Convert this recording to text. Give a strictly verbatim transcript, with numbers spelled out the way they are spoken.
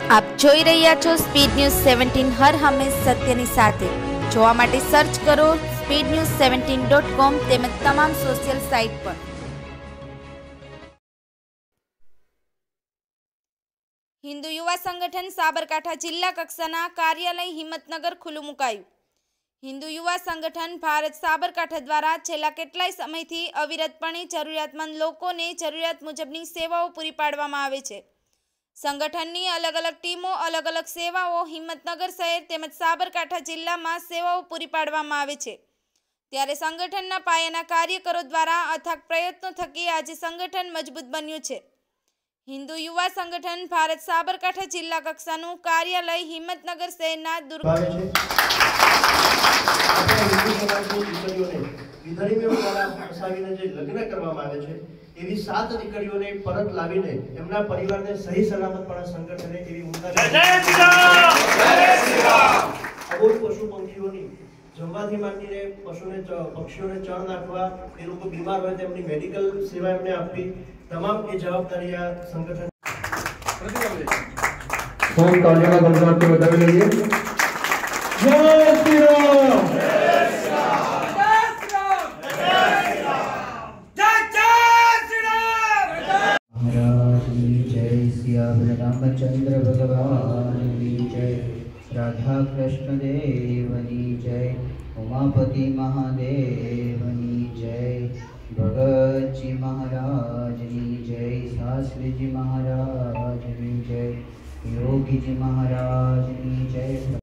આપ જોઈ રહ્યા છો સ્પીડ ન્યૂઝ સેવન્ટીન, હર હંમેશ સત્યની સાથે। જોવા માટે સર્ચ કરો speed news seventeen dot com તેમજ તમામ સોશિયલ સાઇટ પર। હિન્દુ યુવા સંગઠન સાબરકાંઠા જિલ્લા કક્ષાના કાર્યાલય હિંમતનગર ખુલ્લું મુકાયું। હિન્દુ યુવા સંગઠન ભારત સાબરકાંઠા દ્વારા છેલ્લા કેટલાય સમયથી અવિરતપણે જરૂરિયાતમંદ લોકોને જરૂરિયાત મુજબની સેવાઓ પૂરી પાડવામાં આવે છે। સંગઠનની અલગ અલગ ટીમો અલગ અલગ સેવાઓ હિંમતનગર શહેર તેમજ સાબરકાંઠા જિલ્લામાં સેવાઓ પૂરી પાડવામાં આવે છે। ત્યારે સંગઠનના પાયાના કાર્યકરો દ્વારા અથાગ પ્રયત્નો થકી આજે સંગઠન મજબૂત બન્યું છે। હિન્દુ યુવા સંગઠન ભારત સાબરકાંઠા જિલ્લા કક્ષાનું કાર્યાલય હિંમતનગર શહેરના લગ્ન કરવામાં આવે છે એવી સાત દીકરીઓને પરત લાવીને એમના પરિવારને સહી સલામત પણ સંગઠને એવી અબોલ પશુ પંખીઓની જમવાથી માંડીને પશુને પક્ષીઓને ચણ નાખવા, એ લોકો બીમાર હોય તેમની મેડિકલ સેવા એમને આપવી, તમામ એ જવાબદારી આ સંગઠન ફોન તાલિયા ગણરાજ્ય વધાવી લઈએ। જય શ્રી રામ, रामचंद्र भगवान की जय, राधा कृष्ण देवनी जय, उमापति महादेव की जय, भगत जी महाराज की जय, शास्त्री जी महाराज की जय, योगी जी महाराज की जय।